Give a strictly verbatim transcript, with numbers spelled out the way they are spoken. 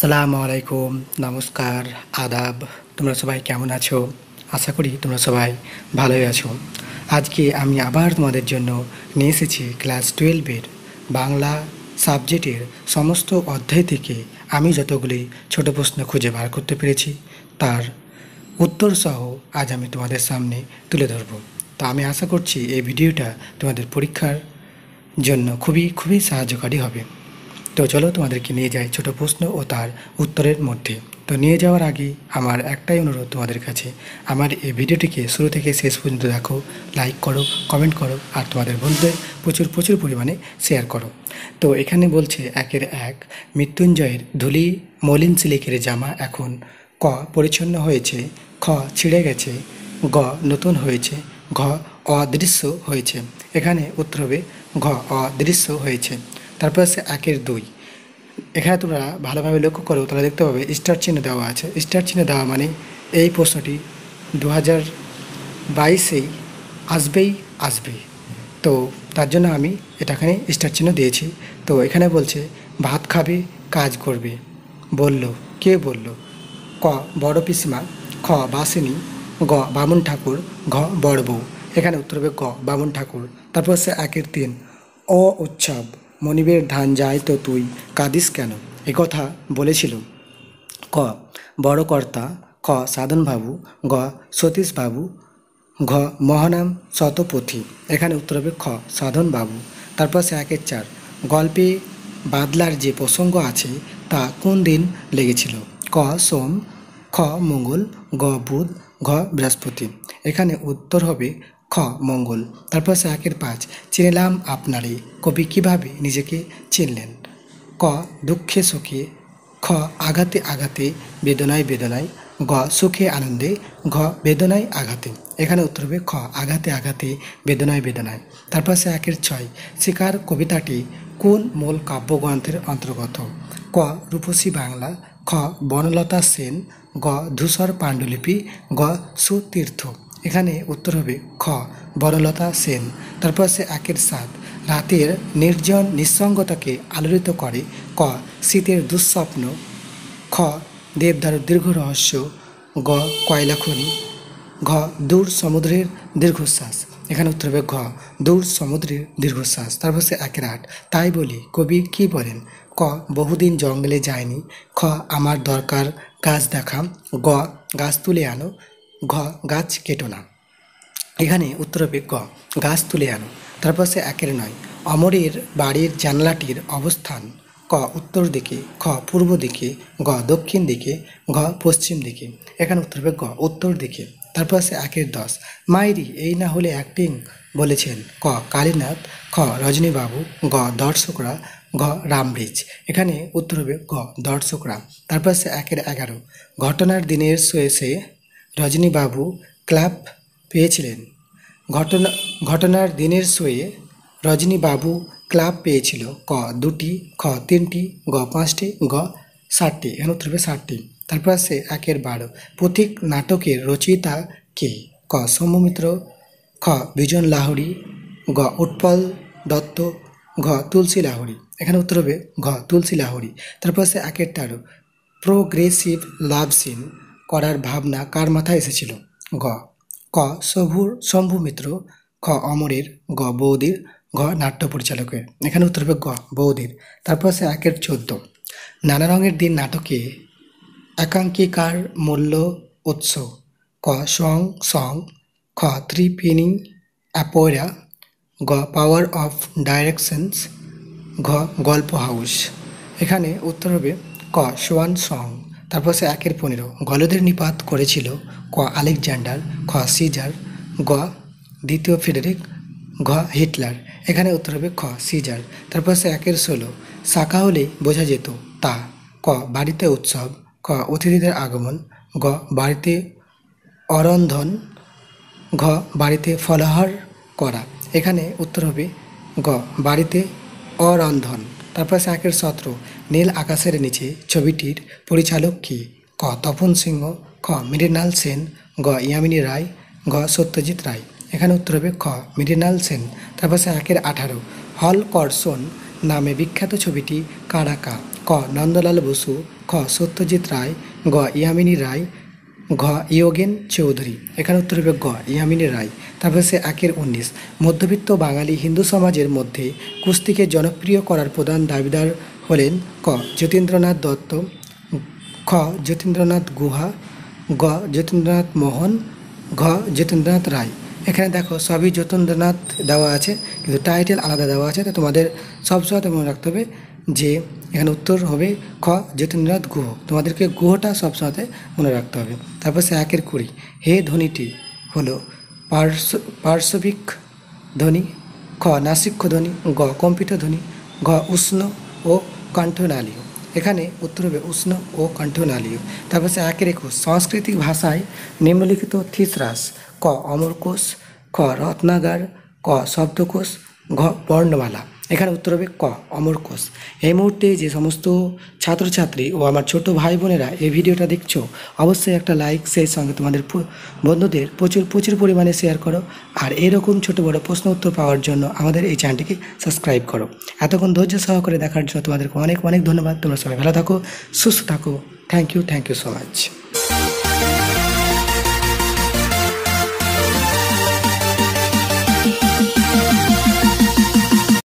আসসালামু আলাইকুম, নমস্কার, আদাব। তোমরা সবাই কেমন আছো? আশা করি তোমরা সবাই ভালোই আছো। আজকে আমি আবার তোমাদের জন্য নিয়ে এসেছি ক্লাস টুয়েলভের বাংলা সাবজেক্টের সমস্ত অধ্যায় থেকে আমি যতগুলি ছোট প্রশ্ন খুঁজে বার করতে পেরেছি তার উত্তর সহ আজ আমি তোমাদের সামনে তুলে ধরব। তো আমি আশা করছি এই ভিডিওটা তোমাদের পরীক্ষার জন্য খুবই খুবই সাহায্যকারী হবে। তো চলো তোমাদেরকে নিয়ে যাই ছোট প্রশ্ন ও তার উত্তরের মধ্যে। তো নিয়ে যাওয়ার আগে আমার একটাই অনুরোধ তোমাদের কাছে, আমার এই ভিডিওটিকে শুরু থেকে শেষ পর্যন্ত দেখো, লাইক করো, কমেন্ট করো আর তোমাদের বন্ধুদের প্রচুর প্রচুর পরিমাণে শেয়ার করো। তো এখানে বলছে একের এক, মৃত্যুঞ্জয়ের ধুলি মলিন সিলিকের জামা এখন ক পরিচ্ছন্ন হয়েছে, খ ছিঁড়ে গেছে, গ নতুন হয়েছে, ঘ অদৃশ্য হয়েছে। এখানে উত্তর হবে ঘ অদৃশ্য হয়েছে। তারপর আছে একের দুই, এখানে তোমরা ভালোভাবে লক্ষ্য করো, তাহলে দেখতে পাবে স্টার চিহ্ন দেওয়া আছে। স্টার চিহ্ন দেওয়া মানে এই প্রশ্নটি দু হাজার বাইশেই আসবেই আসবে, তো তার জন্য আমি এটাখানে স্টার চিহ্ন দিয়েছি। তো এখানে বলছে ভাত খাবে কাজ করবে, বলল কে বলল? ক বড় পিসিমা, খ বাসিনী, গ বামুন ঠাকুর, ঘ বড় বউ। এখানে উত্তর হবে গ বামুন ঠাকুর। তারপর হচ্ছে একের তিন, অ উৎসব মনিবের ধান যায় তো তুই কাঁদিস কেন, এ কথা বলেছিল ক বড় কর্তা, খ সাধনবাবু, গ সতীশবাবু, ঘ মহানাম শতপথী। এখানে উত্তর হবে খ সাধনবাবু। তারপর সে একের চার, গল্পে বাদলার যে প্রসঙ্গ আছে তা কোন দিন লেগেছিল? ক সোম, খ মঙ্গল, গ বুধ, ঘ বৃহস্পতি। এখানে উত্তর হবে খ মঙ্গল। তারপর সে একের পাঁচ, চিনলাম আপনারে কবি কিভাবে নিজেকে চিনলেন? ক দুঃখে সুখে, খ আঘাতে আঘাতে, বেদনায় বেদনায়, গ সুখে আনন্দে, ঘ বেদনায় আঘাতে। এখানে উত্তর হবে খ আঘাতে আঘাতে, বেদনায় বেদনায়। তারপর সে একের ছয়, শিকার কবিতাটি কোন মূল কাব্যগ্রন্থের অন্তর্গত? ক রূপসী বাংলা, খ বনলতা সেন, গ ধূসর পাণ্ডুলিপি, গ সুতীর্থ। এখানে উত্তর হবে খ বনলতা সেন। তারপর সে একের সাত, রাতের নির্জন নিঃসঙ্গতাকে আলোড়িত করে ক শীতের দুঃস্বপ্ন, খ দেবদারুর দীর্ঘ রহস্য, গ কয়লা খনি, ঘ দূর সমুদ্রের দীর্ঘশ্বাস। এখানে উত্তর হবে ঘ দূর সমুদ্রের দীর্ঘশ্বাস। তারপর সে একের আট, তাই বলি কবি কি বলেন? ক বহুদিন জঙ্গলে যায়নি, খ আমার দরকার গাছ দেখা, গ গাছ তুলে আনো, ঘ গাছ কেটো না। এখানে উত্তর হবে গ গাছ তুলে আনো। তারপর সে একের নয়, অমরের বাড়ির জানলাটির অবস্থান ক উত্তর দিকে, খ পূর্ব দিকে, গ দক্ষিণ দিকে, ঘ পশ্চিম দিকে। এখানে উত্তর হবে গ উত্তর দিকে। তারপর সে একের দশ, মাইরি এই না হলে অ্যাক্টিং বলেছেন? ক কালীনাথ, খ রজনীবাবু, গ দর্শকরা, ঘ রামব্রিজ। এখানে উত্তর হবে গ দর্শকরা। তারপর সে একের এগারো, ঘটনার দিনের শেষে রজনীবাবু ক্লাব পেয়েছিলেন। ঘটনা ঘটনার দিনের শোয়ে রজনীবাবু ক্লাব পেয়েছিল ক দুটি, খ তিনটি, গ পাঁচটি, গ ষাটটি। এখানে উত্তর হবে ষাটটি। তারপর আছে একের বারো, পথিক নাটকের রচয়িতা কে? ক সৌম্যমিত্র, খ বিজন লাহড়ি, গ উৎপল দত্ত, ঘ তুলসী লাহড়ি। এখানে উত্তর হবে ঘ তুলসী লাহড়ি। তারপর আছে একের তেরো, প্রোগ্রেসিভ লাভ সিন করার ভাবনা কার মাথায় এসেছিল? গ ক শম্ভুর শম্ভু মিত্র, খ অমরের, গ বৌদির, ঘ নাট্য পরিচালকের। এখানে উত্তর হবে গ বৌদির। তারপর আছে একের চোদ্দ, নানা রঙের দিন নাটকে একাঙ্কিকার মূল্য উৎস? ক সং সং, খ থ্রি পিনিং অ্যাপোরা, গ পাওয়ার অফ ডাইরেকশনস, ঘ গল্প হাউস। এখানে উত্তর হবে ক সোয়ান সং। তারপর সে একের পনেরো, গলদের নিপাত করেছিল ক আলেকজান্ডার, খ সিজার, গ দ্বিতীয় ফেডারিক, ঘ হিটলার। এখানে উত্তর হবে খ সিজার। তারপর সে একের ষোলো, শাখা হলে বোঝা যেত তা? ক বাড়িতে উৎসব, খ অতিথিদের আগমন, গ বাড়িতে অরন্ধন, ঘ বাড়িতে ফলাহার করা। এখানে উত্তর হবে গ বাড়িতে অরন্ধন। তারপর সে একের সতেরো, নীল আকাশের নিচে ছবিটির পরিচালক কি? ক তপন সিংহ, খ মৃণাল সেন, গ ইয়ামিনী রায়, ঘ সত্যজিৎ রায়। এখানে উত্তর হবে খ মৃণাল সেন। তারপর সে একের আঠারো, হল করসন নামে বিখ্যাত ছবিটি কার আঁকা? ক ক নন্দলাল বসু, খ সত্যজিৎ রায়, গ ইয়ামিনী রায়, ঘ ইয়োগেন চৌধুরী। এখানে উত্তর হবে গ ইয়ামিনী রায়। তারপর সে একের উনিশ, মধ্যবিত্ত বাঙালি হিন্দু সমাজের মধ্যে কুস্তিকে জনপ্রিয় করার প্রধান দাবিদার হলেন ক যতীন্দ্রনাথ দত্ত, খ যতীন্দ্রনাথ গুহা, গ যতীন্দ্রনাথ মোহন, ঘ যতীন্দ্রনাথ রায়। এখানে দেখো সবই যতীন্দ্রনাথ দেওয়া আছে, কিন্তু টাইটেল আলাদা দেওয়া আছে। তো তোমাদের সবসময় মনে রাখতে হবে যে এখানে উত্তর হবে খ যতীন্দ্রনাথ গুহ। তোমাদেরকে গুহটা সবসময় মনে রাখতে হবে। তারপর সে একের কুড়ি, হে ধ্বনিটি হলো পার্শ্ব পার্শ্ববিক ধ্বনি, খ নাসিক্য ধ্বনি, গ কম্পিত ধ্বনি, ঘ উষ্ণ ও কণ্ঠনালীয়। এখানে উত্তর হবে উষ্ণ ও কণ্ঠনালীয়। তারপর সে একের একুশ, সাংস্কৃতিক ভাষায় নিম্নলিখিত থিসরাস, ক অমরকোষ, খ রত্নাগার, ক শব্দকোষ, ঘ বর্ণমালা। এখানে উত্তর হবে ক অমরকোষ। এই মুহূর্তে যে সমস্ত ছাত্রছাত্রী ও আমার ছোট ভাই বোনেরা এই ভিডিওটা দেখছো, অবশ্যই একটা লাইক, সেই সঙ্গে তোমাদের বন্ধুদের প্রচুর প্রচুর পরিমাণে শেয়ার করো। আর এরকম ছোট বড় প্রশ্ন উত্তর পাওয়ার জন্য আমাদের এই চ্যানেলটিকে সাবস্ক্রাইব করো। এতক্ষণ ধৈর্য সহকারে দেখার জন্য তোমাদেরকে অনেক অনেক ধন্যবাদ। তোমরা সবাই ভালো থাকো, সুস্থ থাকো। Thank you thank you so much.